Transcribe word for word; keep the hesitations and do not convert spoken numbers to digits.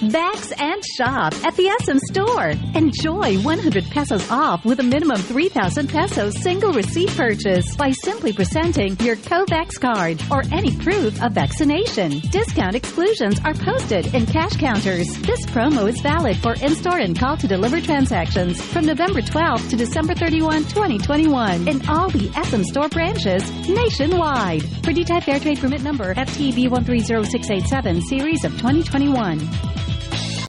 Bax and shop at the S M store. Enjoy one hundred pesos off with a minimum three thousand pesos single receipt purchase by simply presenting your COVAX card or any proof of vaccination. Discount exclusions are posted in cash counters. This promo is valid for in-store and call-to-deliver transactions from November twelfth to December thirty-first, twenty twenty-one in all the S M store branches nationwide. For D-type fair trade permit number F T B one three zero six eight seven, series of twenty twenty-one.